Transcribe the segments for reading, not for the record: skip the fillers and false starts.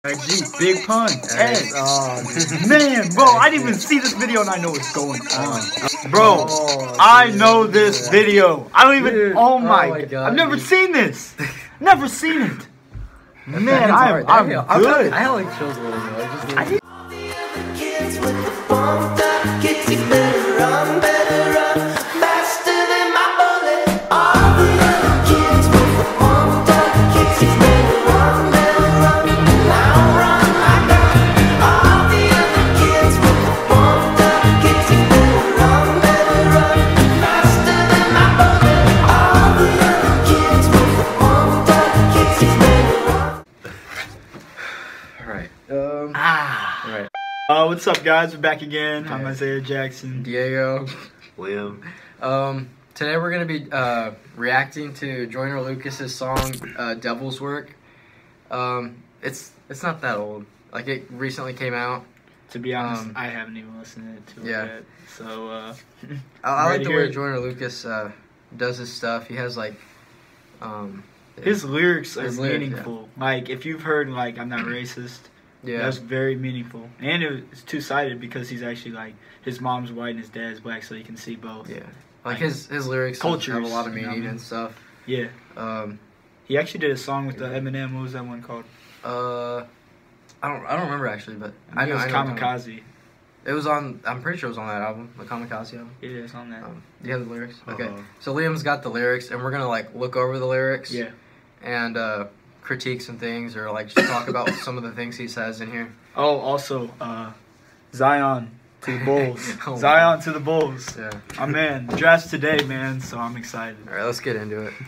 Big pun. Hey. Man, bro, I didn't even see this video and I know what's going on. Bro, I know this video. I don't even. Dude, oh my god. I've never seen this. Never seen it. Man, I'm good. I had like chills a little bit. I did. What's up, guys? We're back again. Okay. I'm Isaiah Jackson. Diego. Liam. Today we're gonna be reacting to Joyner Lucas's song "Devil's Work." It's not that old. Like, it recently came out. To be honest, I haven't even listened to it yet. So I like the way Joyner Lucas does his stuff. He has like his lyrics are meaningful. Yeah. Like, if you've heard like "I'm Not Racist." Yeah, that's very meaningful, and it's two-sided because he's actually like his mom's white and his dad's black, so you can see both. Yeah, like his lyrics have a lot of meaning and stuff. Yeah. He actually did a song with the Eminem. What was that one called? I don't remember actually, but I know it was Kamikaze. It was on. I'm pretty sure it was on that album, the Kamikaze album. Yeah, it's on that. Do you have the lyrics? Okay. So Liam's got the lyrics, and we're gonna like look over the lyrics. Yeah. And critique some things, or like just talk about some of the things he says in here. Oh, also, Zion to the Bulls. Zion to the Bulls. Yeah. My man, the draft's today, man, so I'm excited. All right, let's get into it.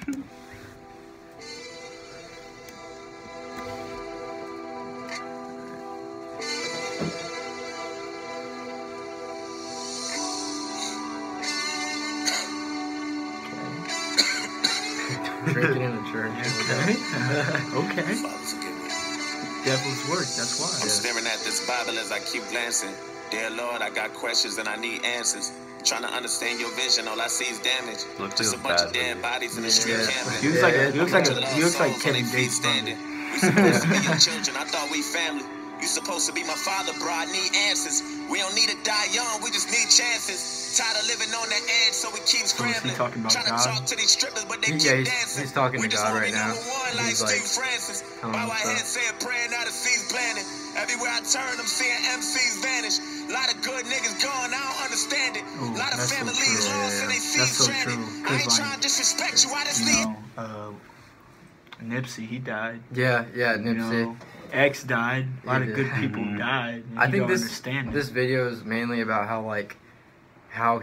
Drinking in a church. Okay. Devil's work, that's why. I'm staring at this Bible as I keep glancing. Dear Lord, I got questions and I need answers. Trying to understand your vision, all I see is damage. Just a bunch of dead bodies in the street camping. He looks like Kevin Gates. We supposed to be your children, I thought we family. You supposed to be my father, bro, I need answers. We don't need to die young, we just need chances. Tired of living on the edge, so we keep scrambling. Trying to talk to these strippers, but they keep dancing. He's talking to God right now. He's like, bow our head, saying praying out of seas planning. Everywhere I turn, I'm seeing MCs vanish. A lot of good niggas gone, I don't understand it. A lot of families lost and they see stranded. I ain't trying to disrespect you, I just need. Nipsey, he died. Yeah, Nipsey. You know, X died. A lot of good people died. I think this video is mainly about how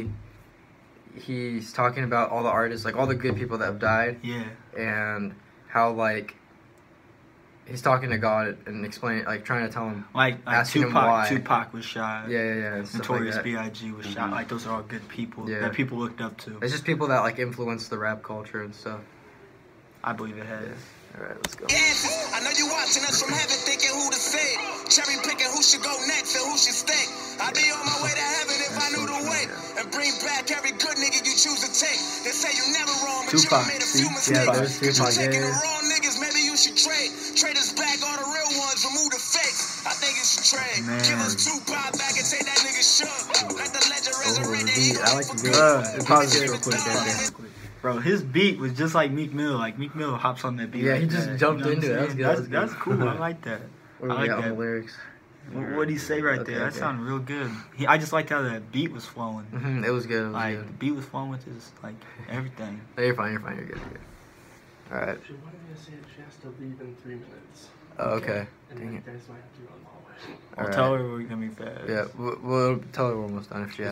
he's talking about all the artists, like all the good people that have died. Yeah. And how like he's talking to God and explaining, like trying to tell him, like Tupac was shot. Yeah. Notorious B.I.G. was shot. Like, those are all good people that people looked up to. It's just people that like influence the rap culture and stuff. I believe it has. All right, let's go. I know you watching us from heaven, thinking who to say. Cherry picking who should go next and who should stay. I'd be on my way to heaven if I knew the way. And bring back every good nigga you choose to take. They say you never wrong, but you made a few mistakes. If you're taking the wrong niggas, maybe you should trade. Trade us back all the real ones, remove the fakes. I think you should trade. Give us Tupac back and take that nigga shook. Let the legend resurrect. I like the beat. Pause this real quick. Bro, his beat was just like Meek Mill. Like, Meek Mill hops on that beat. Yeah, he just jumped into it. That's cool. I like that. I like that. The lyrics. What did he say right there? That sounded real good. I just liked how that beat was flowing. It was good. The beat was flowing with his, like, everything. No, you're fine. You're good. All right. She wanted me to say she has to leave in 3 minutes. Oh, okay. And then you guys might have to go in the hallway. I'll tell her we're going to be fast. Yeah, we'll tell her we're almost done if she has.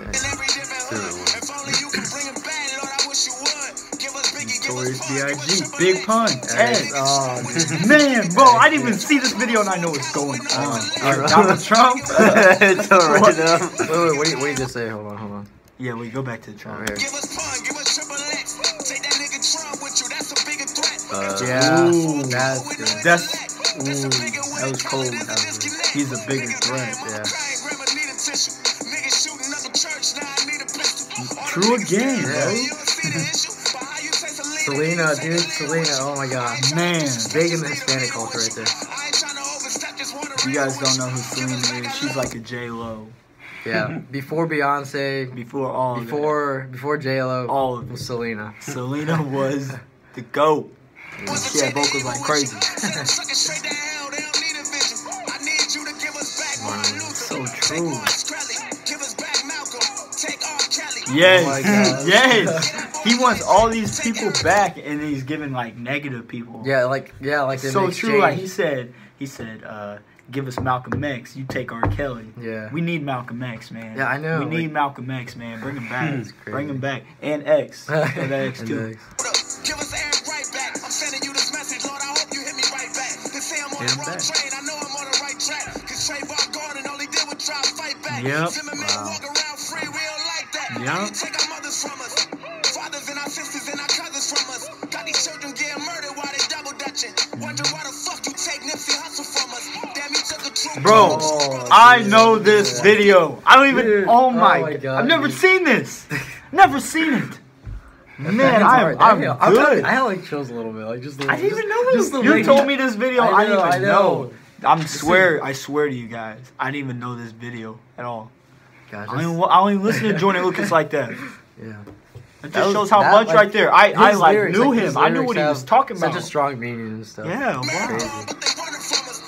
Notorious B.I.G. Big pun. Hey. Man, bro, I didn't even see this video and I know what's going on. Donald Trump. It's alright now. Wait, just say, hold on. Yeah, we go back to the Trump. Give us pun, give us triple X. Take that nigga Trump with you, that's a bigger threat. That's good. That was cold. He's a bigger threat. Yeah. True again, bro. Selena, oh my god. Man. Big in the Hispanic culture right there. You guys don't know who Selena is. She's like a J-Lo. Yeah, before Beyonce, before J-Lo, all of it. Was Selena. Selena was the GOAT. She had vocals like crazy. So true. Yes, Oh yes. He wants all these people back, and he's giving like negative people. Yeah, like so true. Like he said, give us Malcolm X. You take R. Kelly. Yeah. We need Malcolm X, man. Yeah, I know. We need Malcolm X, man. Bring him back. Bring him back. And X. And X too. Give us air right back. I'm sending you this message, Lord. I hope you hit me right back. They say I'm on the wrong train. I know I'm on the right track. Cause Trayvon Gordon only did what try to fight back. Yep. Walk around free, we don't like that. Yep. You take our mothers from us. Fathers and our sisters and our cousins from us. Got these children getting murdered while they double dutching. Wonder why the fuck you take Nipsey Hussle from us. Damn, you took the truth. Bro, I know this video. I don't even. Dude, oh my God. I've never seen this. Never seen it. Man, I'm good. I had like chills a little bit. Like just. I didn't even know this. You told me this video. I didn't even know. I swear to you guys, I didn't even know this video at all. Gosh, I don't even listen to Joyner Lucas like that. Yeah. It just shows how much right there. I like lyrics, knew like, him. I knew what he was talking about. Such a strong meaning and stuff. Yeah, wow. Crazy.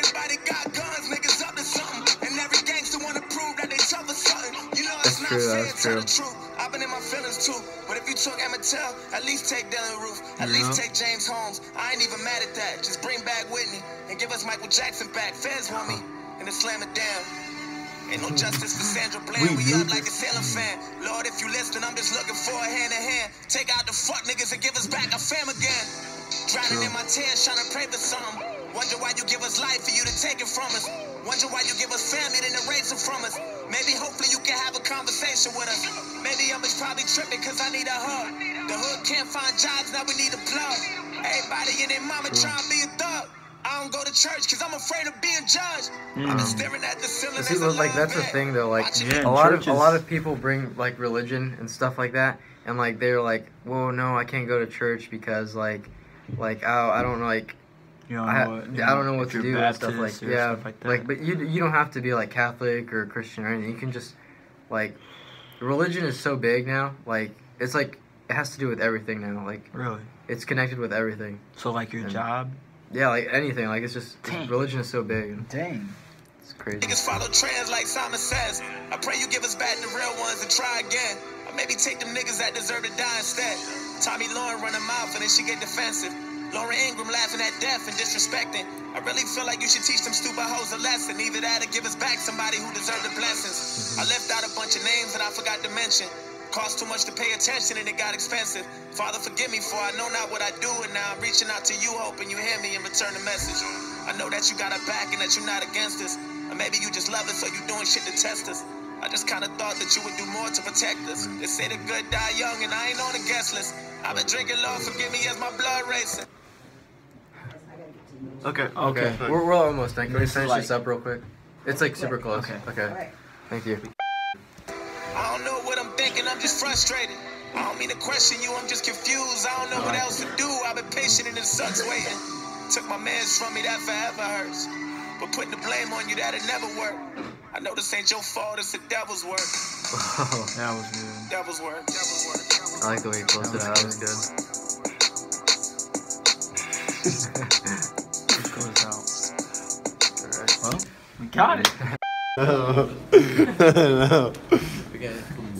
That's true. I've been in my feelings too. But if you took Emmett Till, at least take Dylan Roof. At least take James Holmes. I ain't even mad at that. Just bring back Whitney and give us Michael Jackson back. Feds want me and then slam it down. Ain't no justice for Sandra Bland. We up like a Salem fan. Lord, if you listen, I'm just looking for a hand in hand. Take out the fuck niggas and give us back our fam again. Drowning in my tears, trying to pray for something. Wonder why you give us life for you to take it from us. Wonder why you give us family then erase it from us. Maybe hopefully you can have a conversation with us. Maybe I'm just probably tripping cause I need a hug. The hood can't find jobs, now we need a plug. Everybody and their mama trying to be a thug. I don't go to church cause I'm afraid of being judged. I'm just staring at the ceiling. See, like that's the thing though. Like a lot of people bring like religion and stuff like that, and like they're like, "Whoa, no, I can't go to church because like I don't like." I don't know what to do and stuff like stuff like that. Like but you don't have to be like Catholic or Christian or anything. You can just like religion is so big now. Like it's like it has to do with everything now. Like really, it's connected with everything. So like your job. Yeah, like anything. Like it's just religion is so big. Dang. It's crazy. Niggas follow trends like Simon says. I pray you give us back the real ones and try again. Or maybe take them niggas that deserve to die instead. Tommy Lauren run her mouth and then she get defensive. Lauren Ingram laughing at death and disrespecting. I really feel like you should teach them stupid hoes a lesson. Either that or give us back somebody who deserved the blessings. I left out a bunch of names that I forgot to mention. Cost too much to pay attention and it got expensive. Father, forgive me for I know not what I do, and now I'm reaching out to you hoping you hear me and return the message. I know that you got our back and that you're not against us. Or maybe you just love us so you doing shit to test us. I just kinda thought that you would do more to protect us. They say the good die young and I ain't on the guest list. I've been drinking, Lord, forgive me as my blood racing. Okay. We're almost done. Can we finish this up real quick? It's like super close. Okay. Thank you. I don't know what I'm thinking, I'm just frustrated. I don't mean to question you, I'm just confused. I don't know what else to do. I've been patient and it sucks waiting. Took my mans from me, that forever hurts. But putting the blame on you, that'll never work. I know this ain't your fault, it's the devil's work. Oh, that was good. Devil's work. I like the way you closed it out. That was good. Well, we got it. No. Okay.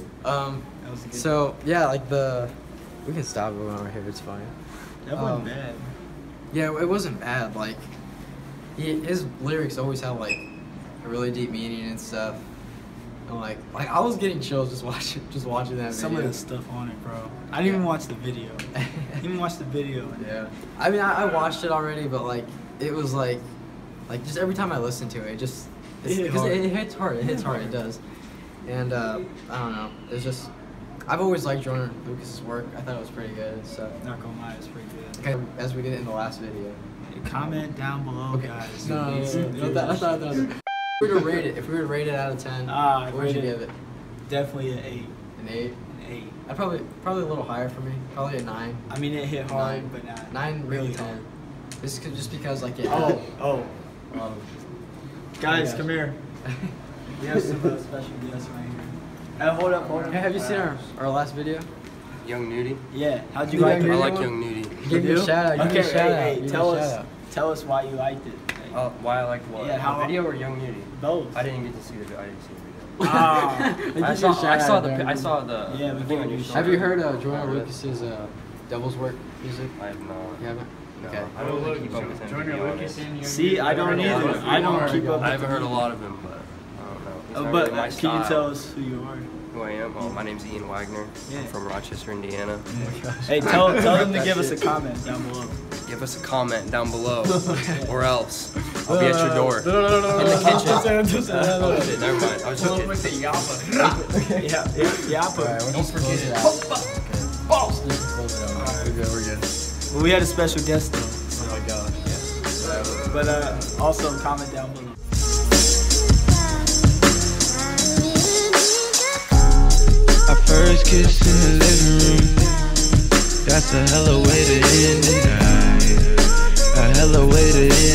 So yeah, like we can stop it over here. It's fine. That wasn't bad. Yeah, it wasn't bad. Like his lyrics always have like a really deep meaning and stuff. And like I was getting chills just watching that video. Some of the stuff on it, bro. I didn't even watch the video. Yeah. I mean, I watched it already, but like it was like just every time I listen to it, because it hits hard. It hits hard. It does. And I don't know. It's just I've always liked Joyner Lucas's work. I thought it was pretty good and stuff. Not gonna lie, it's pretty good. Okay, as we did in the last video. Comment down below, guys. No. That's not. If we were to rate it out of 10, what would you give it? Definitely an 8. An 8? An 8. I'd probably a little higher for me. Probably a 9. I mean, it hit hard, but not 9, really 10. hard. This is just because like it. Guys, come here. We have some special guests right here. Hold up. Hey, have you seen our last video? Young Nudie? Yeah. How'd you like it? I like Young Nudie. Give me a shout out. Okay, hey, tell us why you liked it. Why I liked what? Yeah, the video or Young Nudie? Both. I didn't get to see the video. I didn't see the video. I saw the thing on your show. Have you heard Joyner Lucas's Devil's Work music? I have not. You haven't? No. Okay. I don't really keep up with him. Joyner Lucas in your See, I don't either. I don't keep up. I haven't heard a lot of him, but I don't know. But can you tell us who you are? Who I am? Oh, my name's Ian Wagner. Yeah. I'm from Rochester, Indiana. Hey, tell them to give us a comment down below. Give us a comment down below, or else I'll be at your door. No. In the kitchen. Oh shit, never mind. I was just kidding. with the yappa. Yappa. Don't forget it. Balls. We're good. Well, we had a special guest though. Oh my gosh. Yeah. But also comment down below. Our first kiss in the living room. That's a hella way to end the night. A hella way to end